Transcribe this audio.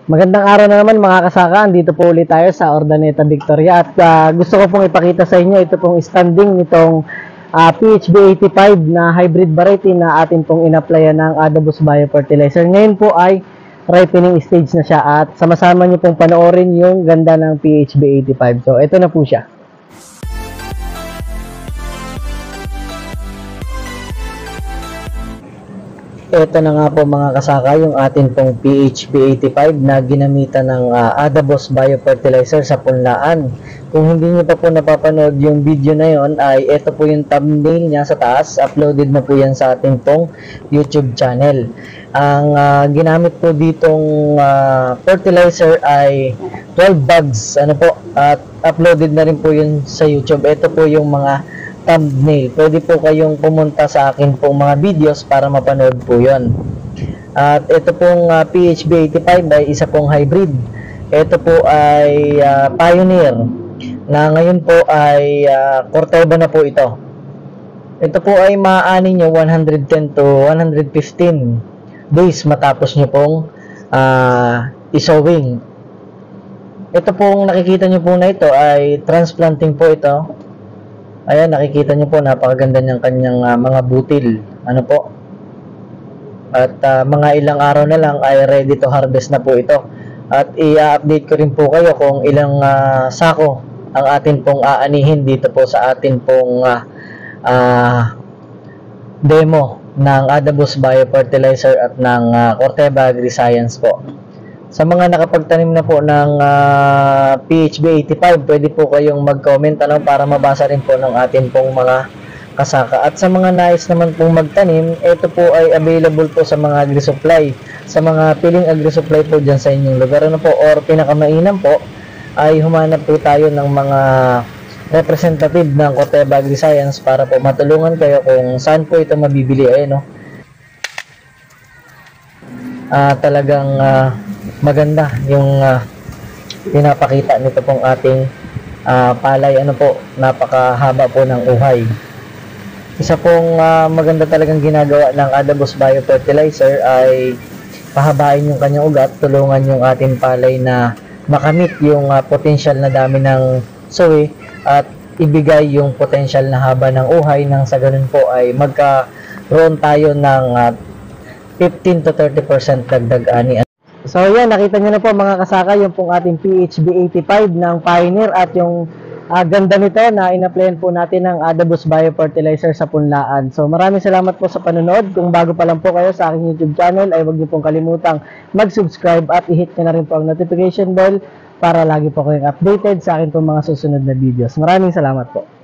Magandang araw na naman mga kasaka. Dito po ulit tayo sa Ordaneta Victoria at gusto ko pong ipakita sa inyo ito pong standing nitong PHB 85 na hybrid variety na atin pong in-applyan ng Adabus Biofertilizer. Ngayon po ay ripening stage na siya at sama-sama niyo pong panoorin yung ganda ng PHB 85. So ito na po siya. Ito na nga po mga kasaka yung atin pong PHB 85 na ginamitan ng Adabus Biofertilizer sa punlaan. Kung hindi niyo pa po napapanood yung video na yon, ay ito po yung thumbnail niya sa taas. Uploaded na po yan sa ating pong YouTube channel. Ang ginamit po ditong fertilizer ay 12 bags. Ano po? At uploaded na rin po yun sa YouTube. Ito po yung mga thumbnail. Pwede po kayong pumunta sa akin pong mga videos para mapanood po yon. At ito pong PHB 85 ay isa pong hybrid. Ito po ay Pioneer na ngayon po ay Corteva na po ito. Ito po ay maaani nyo 110 to 115 days matapos nyo pong isowing. Ito pong nakikita nyo po na ito ay transplanting po ito. Ayan, nakikita nyo po, napakaganda niyang kanyang mga butil. Ano po? At mga ilang araw na lang ay ready to harvest na po ito. At i-update ko rin po kayo kung ilang sako ang atin pong aanihin dito po sa atin pong demo ng Adabus Biofertilizer at ng Corteva Agriscience po. Sa mga nakapagtanim na po ng PHB 85, pwede po kayong mag-comment para mabasa rin po ng atin pong mga kasaka. At sa mga nais naman pong magtanim, ito po ay available po sa mga agri-supply. Sa mga piling agri-supply po dyan sa inyong lugar po, or pinakamainam po, ay humanap po tayo ng mga representative ng Corteva Agriscience para po matulungan kayo kung saan po ito mabibili. Ayun, no? Talagang maganda yung pinapakita nito pong ating palay. Ano po, napakahaba po ng uhay. Isa pong maganda talagang ginagawa ng Adabus Biofertilizer ay pahabain yung kanyang ugat, tulungan yung ating palay na makamit yung potential na dami ng soy at ibigay yung potential na haba ng uhay, nang sa ganun po ay magkaroon tayo ng 15 to 30% dagdag ani. So yan, nakita nyo na po mga kasaka yung pong ating PHB 85 ng Pioneer at yung ganda nito na in-applyan po natin ng Adabus Biofertilizer sa punlaan. So maraming salamat po sa panonood. Kung bago pa lang po kayo sa aking YouTube channel ay huwag niyo pong kalimutang mag-subscribe at i-hit nyo na rin po ang notification bell para lagi po kayong updated sa akin pong mga susunod na videos. Maraming salamat po.